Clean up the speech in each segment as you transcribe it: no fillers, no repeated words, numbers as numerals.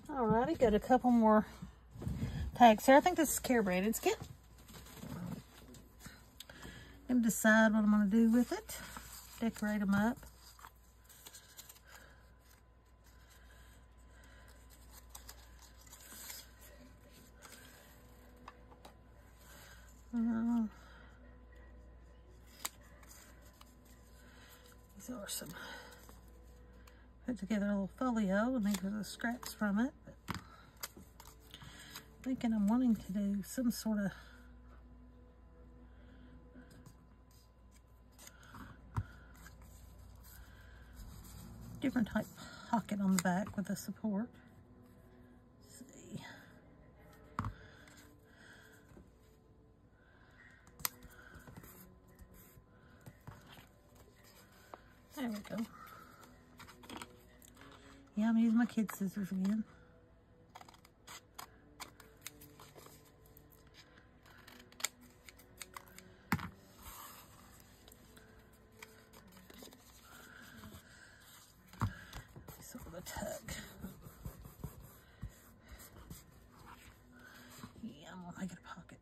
Alrighty, got a couple more tags here. I think this is Care Branded's kit. And decide what I'm going to do with it. Decorate them up. These are some put together a little folio, and these are the scraps from it. But thinking I'm wanting to do some sort of different type pocket on the back with a support. Let's see. There we go. Yeah, I'm using my kid scissors again. Sort of a tug. Yeah, I'm gonna make it a pocket.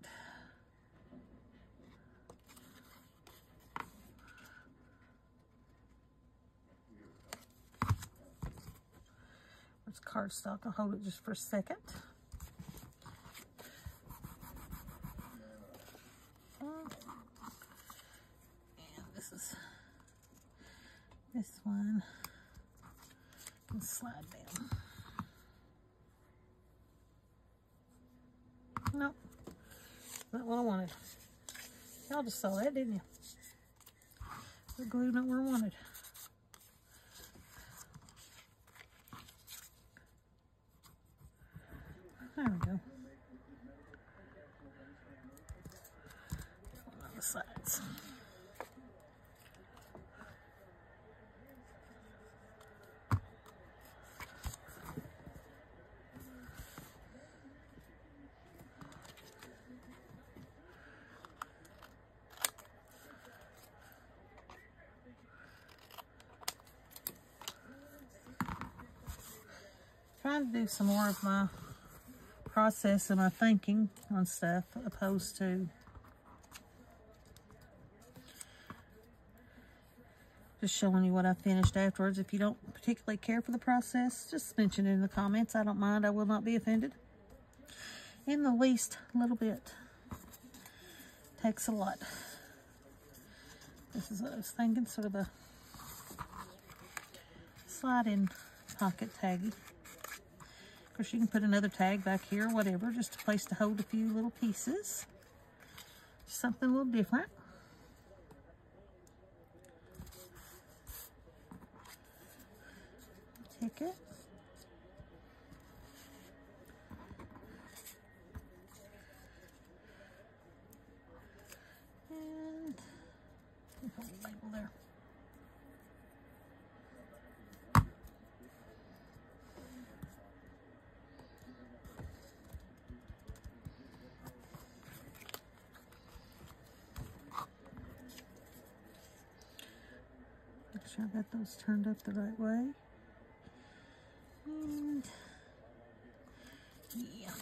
It's cardstock. I'll hold it just for a second. And this one can slide down. Nope, not what I wanted. Y'all just saw that, didn't you? The glue not where I wanted. There we go. One on the sides. Trying to do some more of my process and my thinking on stuff, opposed to just showing you what I finished afterwards. If you don't particularly care for the process, just mention it in the comments. I don't mind. I will not be offended in the least little bit. Takes a lot. This is what I was thinking, sort of a slide-in pocket taggy. Of course, you can put another tag back here, whatever, just a place to hold a few little pieces. Something a little different. Take it. And put a label there. Make sure I got those turned up the right way. And yeah.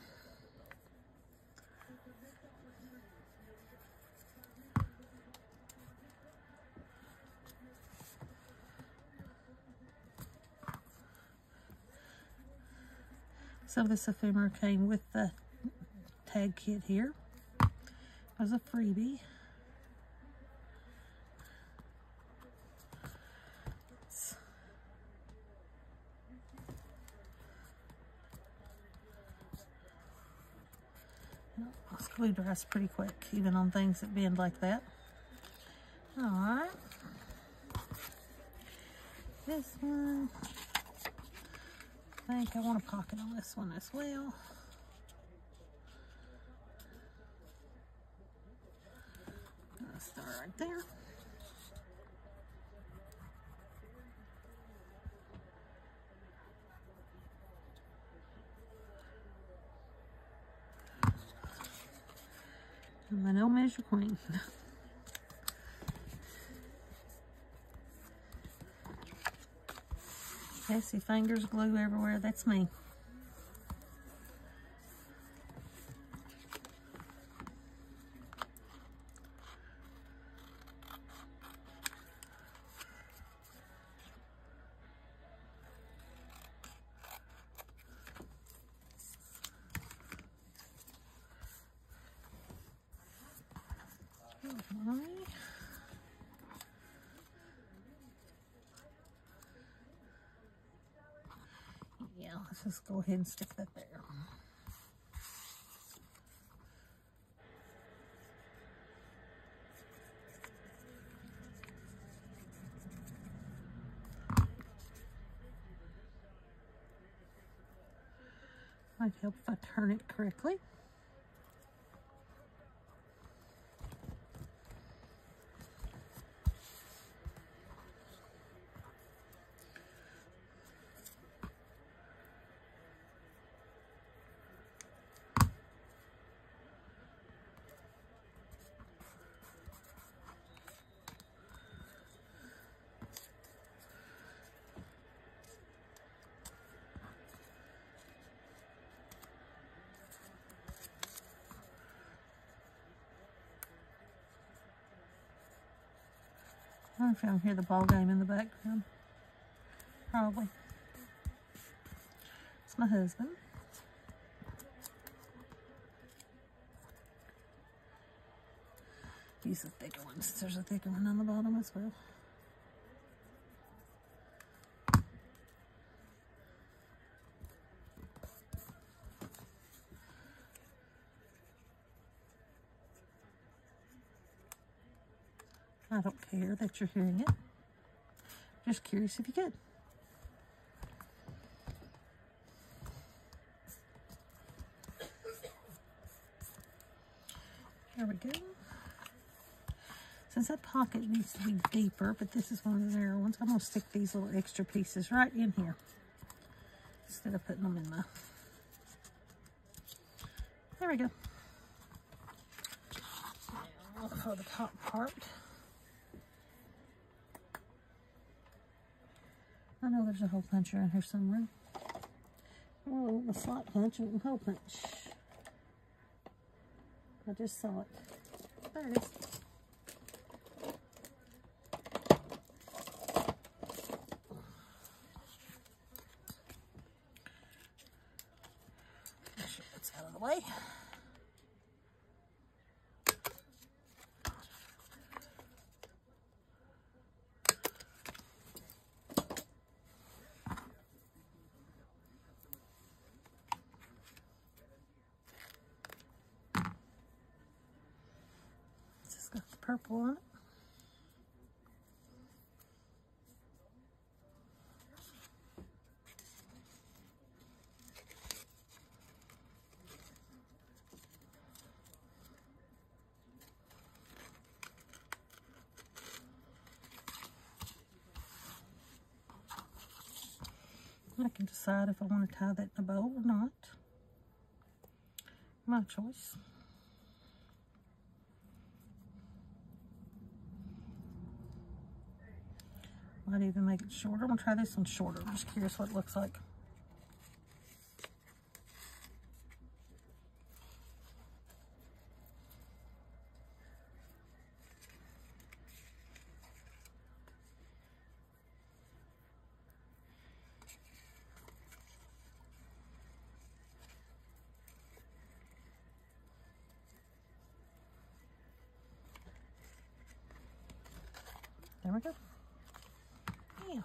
So this ephemera came with the tag kit here. It was a freebie. Glue dries pretty quick, even on things that bend like that. All right. This one, I think I want a pocket on this one as well. I'll start right there. I'm a no measure queen. Messy fingers, glue everywhere. That's me. Yeah, let's just go ahead and stick that there. Might help if I turn it correctly. I don't know if y'all hear the ball game in the background. Probably. It's my husband. Use the thicker ones. There's a thicker one on the bottom as well. I don't care that you're hearing it. Just curious if you could. There we go. Since that pocket needs to be deeper, but this is one of the narrow ones, I'm going to stick these little extra pieces right in here instead of putting them in the... There we go. Now for the top part. I know there's a hole puncher in here somewhere. Oh, a slot punch and a hole punch. I just saw it. There it is. Make sure it's out of the way. Got the purple on it. I can decide if I want to tie that in a bow or not. My choice. Might even make it shorter. I'm going to try this one shorter. I'm just curious what it looks like. There we go. Yeah.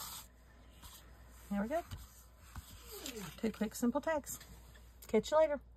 There we go. 2 quick, simple tags. Catch you later.